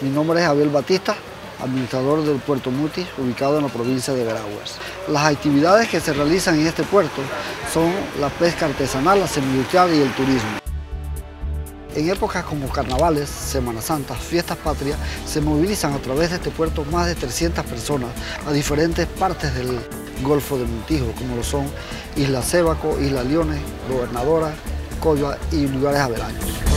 Mi nombre es Abel Batista, administrador del puerto Mutis, ubicado en la provincia de Veraguas. Las actividades que se realizan en este puerto son la pesca artesanal, la semi-industrial y el turismo. En épocas como carnavales, Semana Santa, fiestas patrias, se movilizan a través de este puerto más de 300 personas a diferentes partes del Golfo de Montijo, como lo son Isla Sébaco, Isla Leones, Gobernadora, Coya y lugares aledaños.